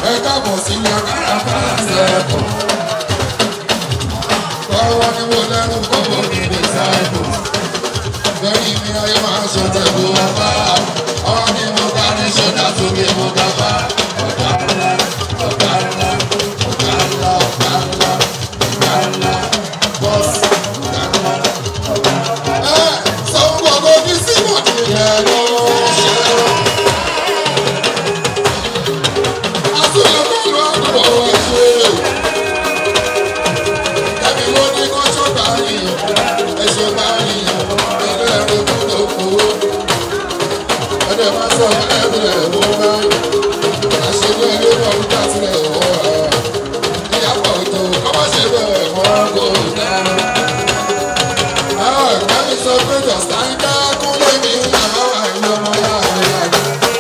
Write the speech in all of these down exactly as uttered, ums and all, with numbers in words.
ẹ káàbọ̀ sí ilé agbára fásẹ̀kọ̀. Báwo ni mo lẹ́nu kọ́kọ́ mi lè sáàbò? Lẹ́yìn mi ayé máa ń ṣọ̀tẹ̀ ló wá bá. Àwọn ni mo bá ní ṣọ̀dá tó gbé mo dá bá. Ọ̀gá ńlá, ọ̀gá ńlá, ọ̀gá ńlá, ọ̀gá ńlá, ọ̀gá ńlá, bọ́ọ̀sì, ọ̀gá ńlá, ọ̀gá ńlá. Ẹ sọ fún gbogbo bí símọ̀ ti yẹ lọ ṣe. Àtúnyẹ̀ tó lọ àdúgbò ẹ̀ ṣe. Ẹ̀mí ló ní kọ́ ṣọ́gbà yìí, ẹ̀ṣẹ̀ bá yìí, ẹ̀rọ ẹ̀rọ tó lọ kówó. Ẹ̀dẹ̀ máa sọ ẹ̀rọ ẹ̀rọ máa ń àṣeyọ ilé náà ń dá sílẹ̀ wọ́ ẹ̀. Ìyàpọ̀ ètò ọmọ ṣe bẹ̀rẹ̀ wọ́n kò dá. Ẹ̀mí sọ pé jọ̀sá ń dá kúnlé mi àwọn àìní ọmọ láàrin àná.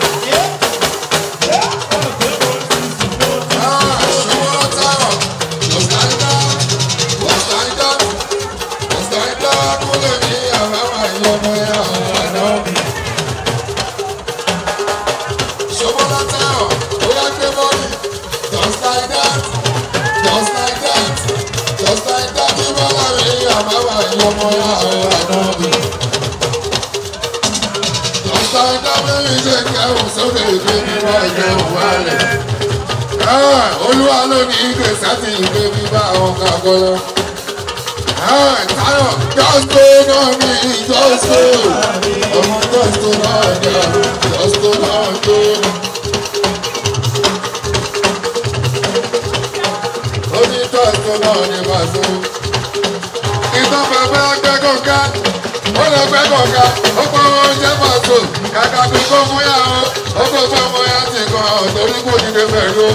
Ṣùgbọ́n táwọn jọ̀sá ń dá jọ̀sá ń dá jọ̀sá ń dá kúnlé mi àwọn àìní ọmọ àná. Ṣùgbọ́n táwọn ó yá gbé bọ́ọ̀lì just like that just like that just like that kí bọ́lá mi àwọn àìní ọmọ àná mi. Just like that baby ṣe kẹ́hùn sókè ìgbé mi wá ìjẹun wálẹ̀. Olúwa ló ní ìgbésẹ̀ àti ìgbé mi bá àwọn kàkọ́lọ́. Táyọ̀ jọ́sítò náà ní ìjọ́sítò. Ọmọ jọ́sítò náà ní jọ́sítò náà tó. Ó ní jọ́sítò náà ní bàtò. Ìtàn bàbá gbẹ́kọ̀ọ́ká. Ó lọ gbẹ́kọ̀ọ́ká. Ó pọ̀ oúnjẹ bàtò. Kàkà bí kò fún yàrá. Ó kò fún ọmọ yá ti kan torí kò ní lè bẹ̀rù.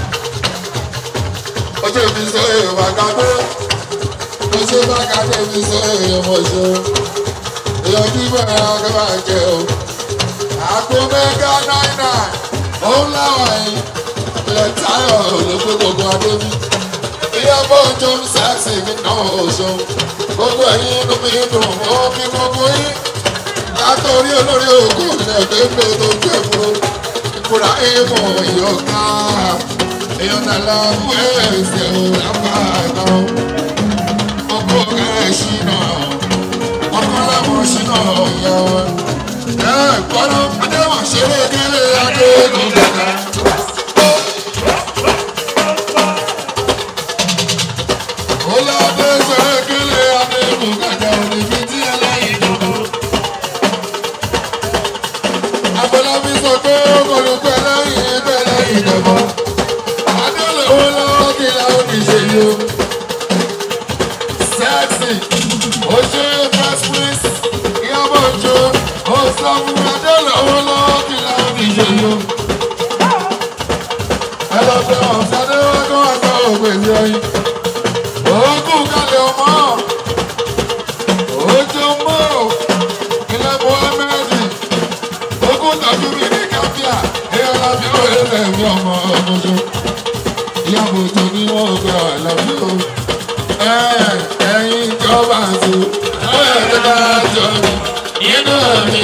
Ó ṣe fi sọ èèwà kàdó. Ó ṣe bá kàdé fi sọ èèyàn mọ̀ ṣe. Èèyàn kí bẹ̀rẹ̀ akẹ́bà jẹ o. Àpò mẹ́gà náírà. Ó ń láwà yìí. Ilẹ̀ Táyọ̀ ló pé gbogbo Adébí. Ìyàbọ̀ ọjọ́ ń sẹ́ẹ̀sì mi náà oṣù. Gbogbo ẹ̀yin inú mi dùn ó fi gbogbo yín. Látọ̀rí olórí ògùn ilẹ̀ gbẹ́gbẹ́ tó jẹ́ fún. Ìkúra ìmọ̀ ìyọ̀ká. Èèyàn náà lọ mú ẹ̀sẹ̀ ò lápá ẹ̀kan. Ọkọ̀ rẹ̀ ṣìnà. Ọkọ̀ làwọn ṣìnà ìyá wọn. Ẹ gbọ́dọ̀ Adéwọ̀n ṣeré délé Adéwọ̀n gàgà. Ó lọ́dẹ ṣeré délé Adéwọ̀n gàgà níbi tí ẹlẹ́yìn dùdú. Àbọ̀lábí sọ pé ó kọlu pẹ̀lẹ́yìn pẹ̀lẹ́yìn dẹ̀bọ̀. Adéwọ̀n ó lọ́wọ́ kí láwọn ní ṣe yó. Sexy, ó ṣe first prince, Ìyábọ̀ Òjó, ó sọ fún Adéwọ̀n ó lọ́wọ́ kí láwọn ní ṣe yó. Ẹ lọ fẹ́ wọn Adéwọ̀n kó wá sọ ògbèsè ọyìn. Ògùn kalẹ̀ ọmọ, òjò mọ́, ilẹ̀ Mohammed, ogún tọ́jú mi ní Kábíà, èèyàn lábí ó lè mi ọmọ ọmọdé. Ìyábọ̀ Òjó ni wọ́n gbé ọ̀ lọ́bí o. Ẹ̀yin ìjọba àti ọ̀rẹ́ tó bá jọ mi nínú mi.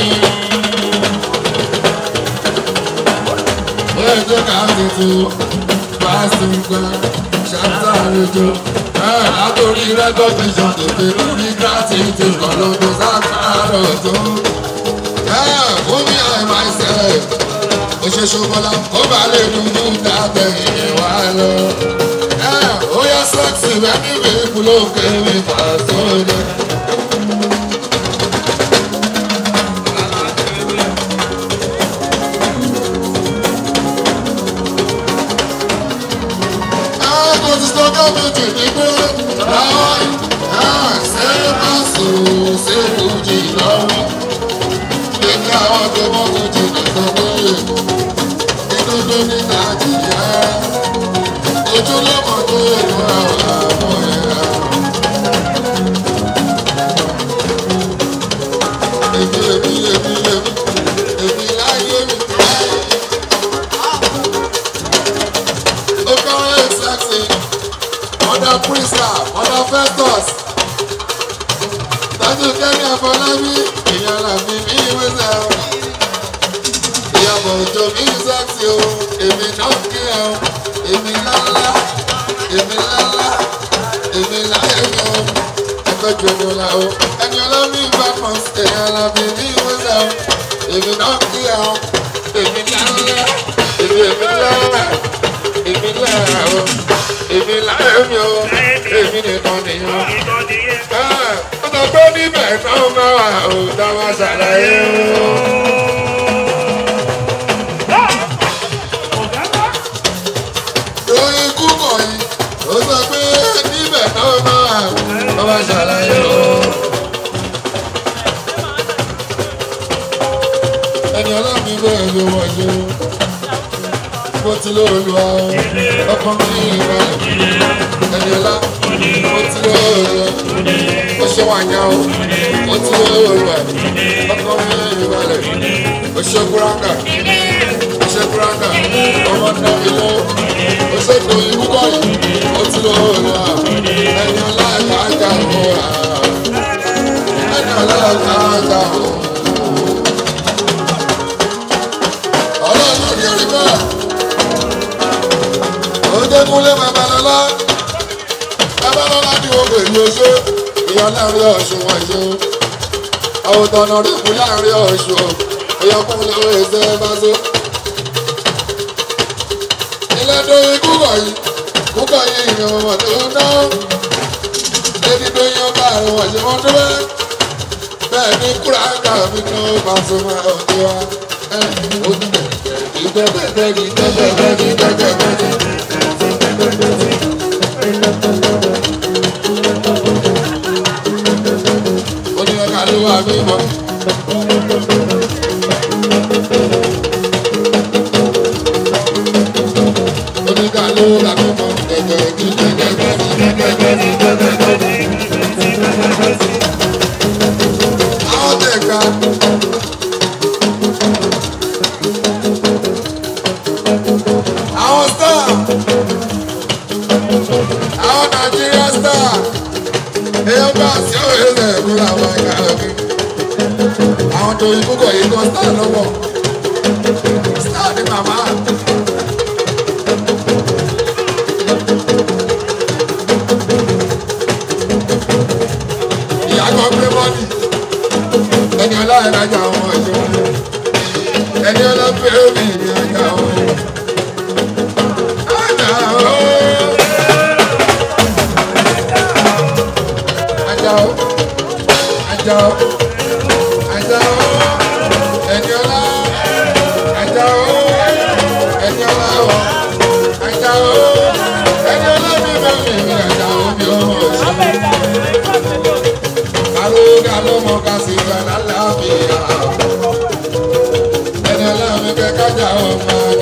Ọ̀rẹ́ tó ká tuntun bá sí gbọ́ ṣàtàlejò. Látòrí rẹ́gọ́fíṣàn tó fi lórí gratitude kan lọ́dún sáfàrọ̀ tó. Fún mi I myself, ó ṣe ṣokọ́lá, ó bá lè dúdú dátẹ̀yìn wá lọ. Ó yẹ sẹ́ẹ̀sì rẹ̀ níbi ìpúlò kéré fàṣọ́lẹ̀. Kò sí sọ́kọ́ méjì ní pé láwọn ṣe máa sùn sí fújì lọ́wọ́. Nígbà àwọn tó mọ́ fújì nìkan pé inú tó ní Nàìjíríà. Ojúlọ́mọ tó èlò àwọn àmọ́ ẹ̀rọ. Èmi èmi èmi èmi èmi láyé mi. Ó kọ́ ẹ̀ sẹ́ksì. Mother Prisa, Mother Festus. Tọ́jú Kẹ́mi Àfọlábí. Ìyá làbí mi ìwé sẹ́wọ̀n. Ìyàbọ̀ Òjó mi sẹ́ksì o. Èmi náà kí ẹ o. o. Ẹni ọlọ́mí bá kàn sí alábí ní ìwúsẹ̀ o. Èmi náà kí ẹ o. Èmi lẹ́lẹ́. Èmi èmi lẹ́lẹ́. Èmi lẹ́lẹ́ o. Èmi láyé mi o. Èmi nìkan nìyẹn. Ó sọ pé níbẹ̀ náà máa wà ó dáwọ́ ṣàlàyé o. Lórí kúkọ̀ yìí, ó sọ pé níbẹ̀ náà máa wà ó dáwọ́ ṣàlàyé o. Ẹni ọlọ́mi bẹ́ẹ̀ ló wọ̀ ṣe o. Mo ti lóòlù àwọn ọkọ̀ mi ìbálẹ̀. Ẹni ọlá, mo ti lóòlù ẹ̀. Ó ṣe wà nyá o. Mo ti lóòlù ẹ̀. Ọkọ̀ mi ìbálẹ̀. Ó ṣe kúráńgà. Ó ṣe kúráńgà. Ọmọ náà mi lọ. Ó ṣe tó ikú kọ́ yìí. Mo ti lóòlù ẹ̀. Ẹni ọlá ẹ̀ka ajá o. Ẹni ọlá ẹ̀ka ajá o. Ọlọ́run ò ní orí bẹ́ẹ̀. Odekunle Babalọlá Babalọlá ni wọ́n pè ní oṣó ìyá láàrin ọ̀ṣun wọn ṣe o àwòtán náà rẹ̀kú láàrin ọ̀ṣun ìyá kún lọ́wọ́ ẹsẹ̀ bá so. ilé dóyin kúkọ̀ yìí kúkọ̀ yìí ìyẹn ọmọ tó ń ná ebi dóyin ọba àrùn wọ̀n ṣe wọ́n dúró bẹ́ẹ̀ ni kúráńgà mi ní ó máa so máa ọ̀dọ́ wa ẹ̀ ó dúdẹ̀ ìgbẹ́gbẹ́gbẹ́ ìgbẹ́gbẹ́gbẹ́ ìgbẹ́gbẹ́gbẹ́. Oníyàká ló wà mímọ́. Oníyàká ló wà mímọ́. Gẹ́gẹ́ bí gẹ́gẹ́ bí gẹ́gẹ́ bí gẹ́gẹ́ bí. Àwọn tẹ̀ka. Àwọn star. Àwọn Nigeria star. Èèyàn bá sí òye rẹ̀ kó làwọn ẹ̀ka òkè. Àwọn tó yí púpọ̀ yìí kan star lọ́wọ́. Star ni màmá. Ìyá kan pé mọ́nì. Ẹni ọlá ìrajà àwọn ẹ̀ṣọ́. Ẹni ọlá pé omi ìrìnàjà àwọn ẹ̀ṣọ́. Ajao, Ajao, Ajao, Eniola, Ajao, Eniola, Ajao, Eniola mi bẹ mi Ajao mi o ṣe. Kalo kalo mo ka si gba lálàáfíà. Eniola mi kẹ kájà o ma